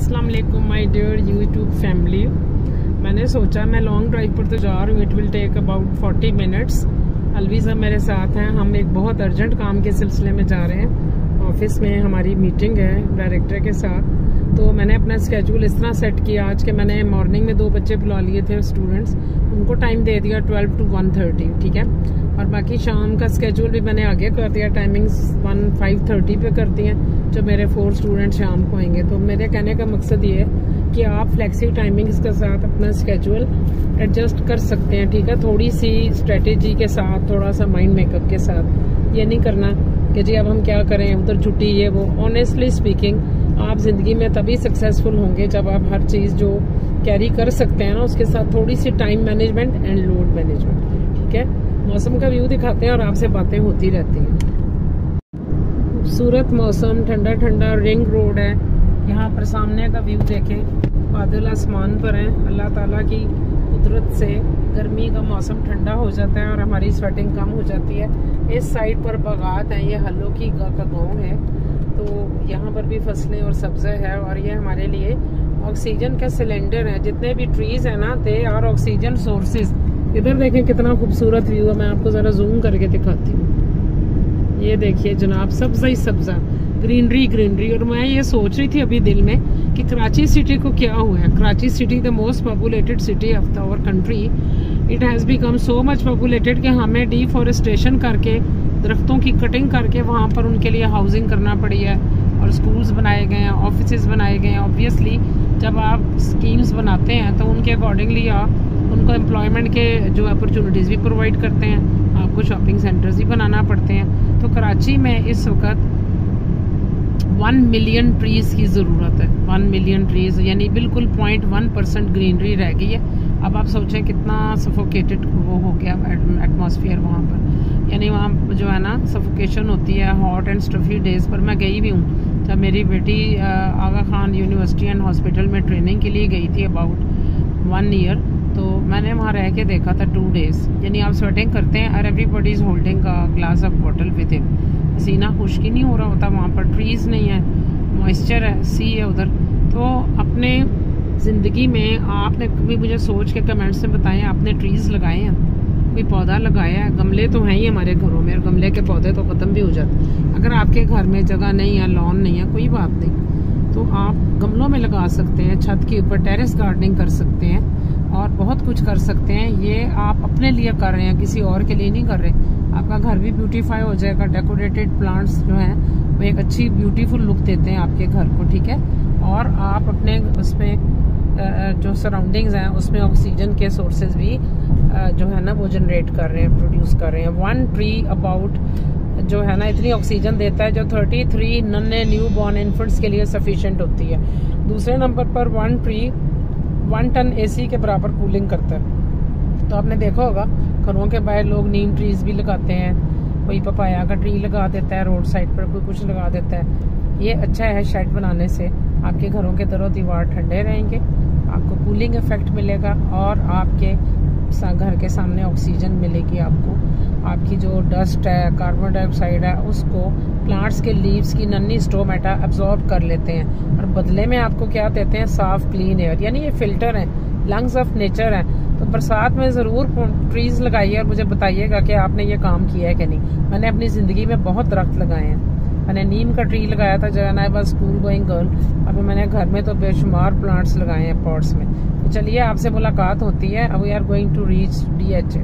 अस्सलाम वालेकुम my dear YouTube family. मैंने सोचा मैं लॉन्ग ड्राइव पर तो जा रही हूँ, it will take about 40 minutes. Alvi साहब मेरे साथ हैं, हम एक बहुत अर्जेंट काम के सिलसिले में जा रहे हैं। ऑफिस में हमारी मीटिंग है डायरेक्टर के साथ, तो मैंने अपना स्केड्यूल इस तरह सेट किया आज के मैंने मॉर्निंग में 2 बच्चे बुला लिए थे स्टूडेंट्स, उनको टाइम दे दिया 12 to 1:30, ठीक है। और बाकी शाम का स्केड्यूल भी मैंने आगे कर दिया, टाइमिंग्स 5:30 पे कर दी हैं, जो मेरे 4 स्टूडेंट शाम को आएंगे। तो मेरे कहने का मकसद ये है कि आप फ्लेक्सी टाइमिंग्स के साथ अपना स्केड्यूल एडजस्ट कर सकते हैं, ठीक है। थोड़ी सी स्ट्रेटेजी के साथ, थोड़ा सा माइंड मेकअप के साथ। ये नहीं करना कि जी अब हम क्या करें, उधर छुट्टी ये वो। ऑनेस्टली स्पीकिंग, आप जिंदगी में तभी सक्सेसफुल होंगे जब आप हर चीज़ जो कैरी कर सकते हैं ना, उसके साथ थोड़ी सी time management and load management, ठीक है। मौसम का व्यू दिखाते हैं और आपसे बातें होती रहती हैं। खूबसूरत मौसम, ठंडा ठंडा रिंग रोड है। यहाँ पर सामने का व्यू देखें, बादल आसमान पर हैं। अल्लाह ताला की कुदरत से गर्मी का मौसम ठंडा हो जाता है और हमारी स्वेटिंग कम हो जाती है। इस साइड पर बागात हैं, ये हल्लो की का गाँव है, तो यहाँ पर भी फसलें और सब्ज़े है। और ये हमारे लिए ऑक्सीजन का सिलेंडर है। जितने भी ट्रीज है ना, दे आर ऑक्सीजन सोर्सेज। इधर देखें कितना खूबसूरत व्यू है, मैं आपको ज़रा जूम करके दिखाती हूँ। ये देखिए जनाब, सब्ज़ा ही सब्ज़ा, ग्रीनरी ग्रीनरी। और मैं ये सोच रही थी अभी दिल में कि कराची सिटी को क्या हुआ है। Karachi city the most populated city of the our country, it has become so much populated कि हमें डिफॉरेस्टेशन करके, दरख्तों की कटिंग करके वहाँ पर उनके लिए हाउसिंग करना पड़ी है और स्कूल्स बनाए गए हैं, ऑफिसेज बनाए गए हैं। ऑब्वियसली जब आप स्कीम्स बनाते हैं तो उनके अकॉर्डिंगली आप उनको एम्प्लॉयमेंट के जो अपॉर्चुनिटीज़ भी प्रोवाइड करते हैं, आपको शॉपिंग सेंटर्स भी बनाना पड़ते हैं। तो कराची में इस वक्त 1 मिलियन ट्रीज़ की ज़रूरत है। 1 मिलियन ट्रीज़ यानी बिल्कुल 0.1% ग्रीनरी रह गई है। अब आप सोचें कितना सफोकेटेड वो हो गया एटमॉस्फेयर वहाँ पर, यानी वहाँ जो है ना सफोकेशन होती है हॉट एंड स्टफी डेज़ पर। मैं गई भी हूँ जब मेरी बेटी Aga Khan university and hospital में ट्रेनिंग के लिए गई थी अबाउट 1 ईयर, तो मैंने वहाँ रह के देखा था 2 डेज़। यानी आप स्वेटिंग करते हैं और everybody is holding a glass of water with him. पसीना खुश्क ही नहीं हो रहा होता, वहाँ पर ट्रीज़ नहीं है, मॉइस्चर है, सी है उधर। तो अपने ज़िंदगी में आपने कभी मुझे सोच के कमेंट्स में बताएं, आपने ट्रीज़ लगाए हैं, कोई पौधा लगाया है? गमले तो हैं ही हमारे घरों में, और गमले के पौधे तो ख़त्म भी हो जाते। अगर आपके घर में जगह नहीं है, लॉन नहीं है, कोई बात नहीं, तो आप गमलों में लगा सकते हैं, छत के ऊपर टेरेस गार्डनिंग कर सकते हैं और बहुत कुछ कर सकते हैं। ये आप अपने लिए कर रहे हैं, किसी और के लिए नहीं कर रहे। आपका घर भी ब्यूटीफाई हो जाएगा। डेकोरेटेड प्लांट्स जो हैं वो एक अच्छी ब्यूटीफुल लुक देते हैं आपके घर को, ठीक है। और आप अपने उसमें जो सराउंडिंग्स हैं उसमें ऑक्सीजन के सोर्सेज भी जो है ना वो जनरेट कर रहे हैं, प्रोड्यूस कर रहे हैं। 1 ट्री अबाउट जो है ना इतनी ऑक्सीजन देता है जो 33 नन्हे न्यू बॉर्न इन्फेंट्स के लिए सफिशिएंट होती है। दूसरे नंबर पर 1 ट्री 1 टन AC के बराबर कूलिंग करता है। तो आपने देखा होगा घरों के बाहर लोग नीम ट्रीज भी लगाते हैं, कोई पपाया का ट्री लगा देता है रोड साइड पर, कोई कुछ लगा देता है। ये अच्छा है, शेड बनाने से आपके घरों के दरों दीवार ठंडे रहेंगे, आपको कूलिंग इफेक्ट मिलेगा और आपके घर के सामने ऑक्सीजन मिलेगी आपको। आपकी जो डस्ट है, कार्बन डाइऑक्साइड है, उसको प्लांट्स के लीव्स की नन्ही स्टोमेटा अब्जॉर्ब कर लेते हैं और बदले में आपको क्या देते हैं? साफ क्लीन एयर। यानी ये फिल्टर है, लंग्स ऑफ नेचर है। तो बरसात में ज़रूर ट्रीज़ लगाइए और मुझे बताइएगा कि आपने ये काम किया है कि नहीं। मैंने अपनी ज़िंदगी में बहुत दरख्त लगाए हैं। मैंने नीम का ट्री लगाया था जब I was school going girl. अभी मैंने घर में तो बेशुमार प्लांट्स लगाए हैं पॉट्स में। तो चलिए आपसे मुलाकात होती है। अब we are going to reach DH।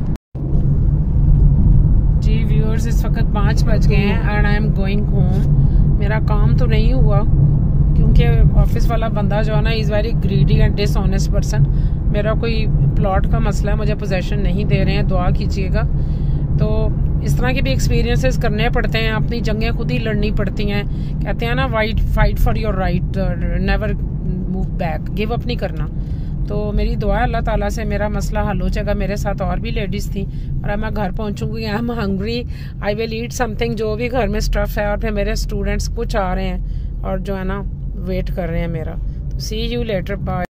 जी व्यूअर्स, इस वक्त 5 बज गए हैं and I am going home. मेरा काम तो नहीं हुआ क्योंकि ऑफिस वाला बंदा जो है ना is very greedy and dishonest person. मेरा कोई प्लॉट का मसला है, मुझे पोजेशन नहीं दे रहे हैं, दुआ कीजिएगा। तो इस तरह के भी एक्सपीरियंसेस करने पड़ते हैं, अपनी जंगें खुद ही लड़नी पड़ती हैं। कहते हैं ना fight for your right, never move back, give up नहीं करना। तो मेरी दुआ है अल्लाह ताला से मेरा मसला हल हो जाएगा। मेरे साथ और भी लेडीज़ थी और अब मैं घर पहुंचूंगी, I am hungry, I will eat something, जो भी घर में स्टफ है। और फिर मेरे स्टूडेंट्स कुछ आ रहे हैं और जो है ना वेट कर रहे हैं मेरा। तो सी यू लेटर, बाय।